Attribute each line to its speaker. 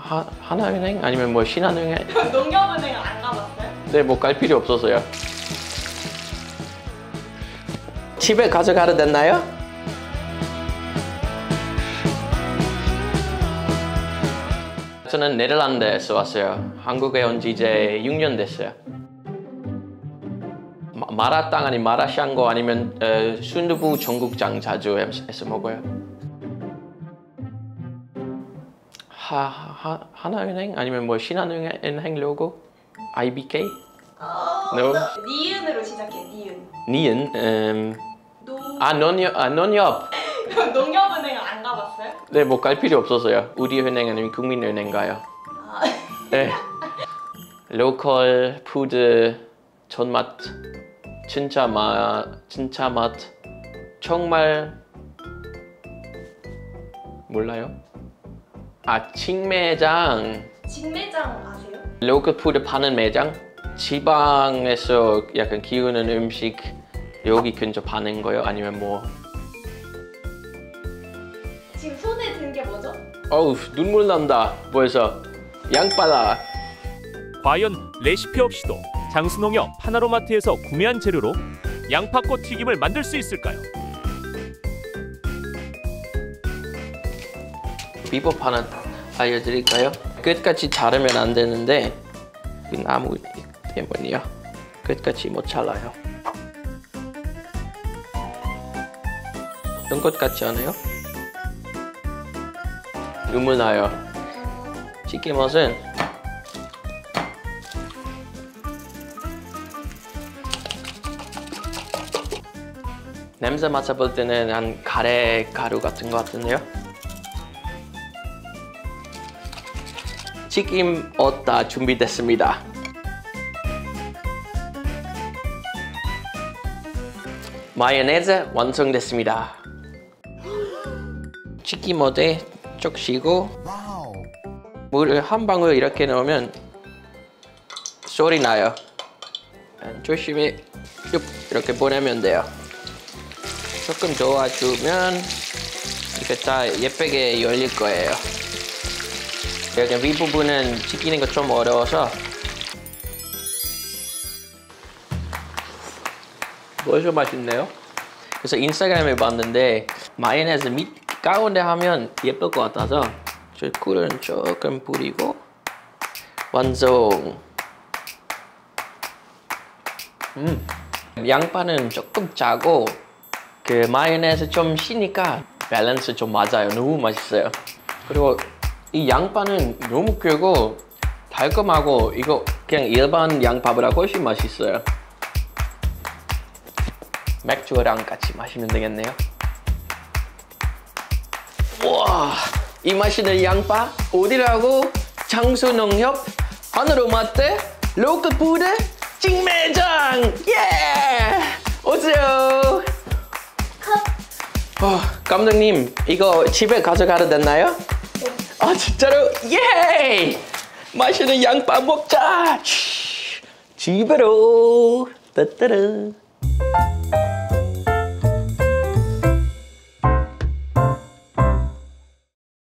Speaker 1: 하나은행 아니면 뭐 신한은행?
Speaker 2: 농협은행 안 가봤어요?
Speaker 1: 네, 뭐 갈 필요 없어서요. 집에 가져가도 됐나요? 저는 네덜란드에서 왔어요. 한국에 온 지 이제 6년 됐어요. 마라탕 아니면 마라샹궈 아니면 순두부 전국장 자주 해서 먹어요. 하나은행 아니면 뭐 신한은행 로고? IBK? No.
Speaker 2: 니은으로 시작해. 니은.
Speaker 1: 니은? 농협.
Speaker 2: 농협은행 안 가봤어요?
Speaker 1: 네, 뭐 갈 필요 없어서요. 우리은행 아니면 국민은행 가요. 네. 로컬 푸드 존맛 진짜 맛 정말 몰라요? 직매장.
Speaker 2: 직매장 아세요?
Speaker 1: 로컬 푸드 파는 매장? 지방에서 약간 기우는 음식 여기 근처 파는 거요? 아니면 뭐?
Speaker 2: 지금 손에 든 게 뭐죠?
Speaker 1: 어우, 눈물 난다. 벌써 양파다.
Speaker 3: 과연 레시피 없이도 장수농협 하나로마트에서 구매한 재료로 양파꽃 튀김을 만들 수 있을까요?
Speaker 1: 비법 하나 알려드릴까요? 끝까지 자르면 안 되는데 그 나무 때문이요. 끝까지 못 잘라요. 이런 것 같지 않아요? 눈물 나요. 치킨맛은 냄새 맡아볼 때는 한 카레 가루 같은 것 같은데요. 치킨 다 준비됐습니다. 마요네즈 완성됐습니다. 치킨 모드에 적시고 물을 한 방울 이렇게 넣으면 소리 나요. 조심히 이렇게 보내면 돼요. 조금 도와주면 이렇게 다 예쁘게 열릴 거예요. 여기 윗부분은 지키는 거 좀 어려워서 벌써 맛있네요. 그래서 인스타그램에 봤는데 마요네즈 밑 가운데 하면 예쁠 것 같아서 저 꿀은 조금 뿌리고 완성. 양파는 조금 짜고 그 마요네즈 좀 시니까 밸런스 좀 맞아요. 너무 맛있어요. 그리고 이 양파는 너무 크고 달콤하고 이거 그냥 일반 양파보다 훨씬 맛있어요. 맥주랑 같이 마시면 되겠네요. 와, 이 맛있는 양파 어디라고? 장수농협 하나로마트 로컬 푸드 직매장. 예! 오세요. 감독님 이거 집에 가져가도 되나요? 아 진짜로? 예! 맛있는 양파 먹자. 집으로. 따따라.